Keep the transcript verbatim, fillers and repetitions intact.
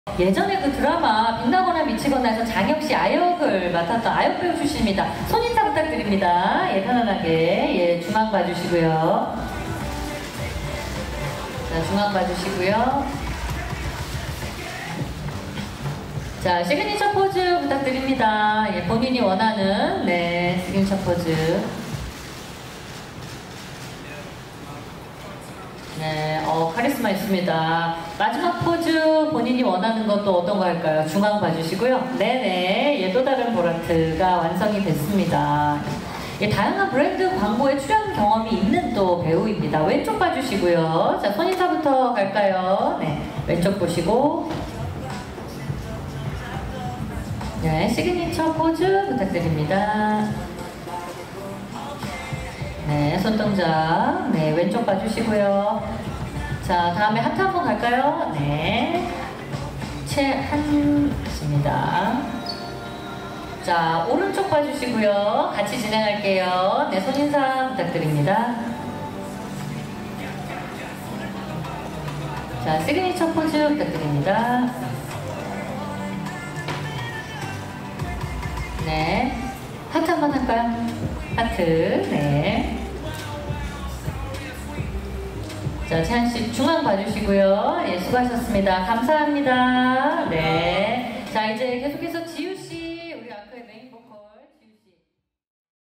예전에 그 드라마 빛나거나 미치거나에서 장혁씨 아역을 맡았던 아역배우 출신입니다. 손인사 부탁드립니다. 예, 편안하게. 예, 중앙 봐주시고요. 자, 중앙 봐주시고요. 자, 시그니처 포즈 부탁드립니다. 예, 본인이 원하는, 네, 시그니처 포즈. 네, 어, 카리스마 있습니다. 마지막 포즈 본인이 원하는 것도 어떤 거 할까요? 중앙 봐주시고요. 네네, 예, 또 다른 보라트가 완성이 됐습니다. 예, 다양한 브랜드 광고에 출연 경험이 있는 또 배우입니다. 왼쪽 봐주시고요. 자, 손인사부터 갈까요? 네, 왼쪽 보시고. 네, 시그니처 포즈 부탁드립니다. 네, 손동작. 네, 왼쪽 봐주시고요. 자, 다음에 하트 한번 갈까요? 네. 최한입니다. 자, 오른쪽 봐주시고요. 같이 진행할게요. 네, 손인사 부탁드립니다. 자, 시그니처 포즈 부탁드립니다. 네. 하트 한번 할까요? 하트. 네. 자, 채한씨 중앙 봐주시고요. 예, 수고하셨습니다. 감사합니다. 네. 자, 이제 계속해서 지우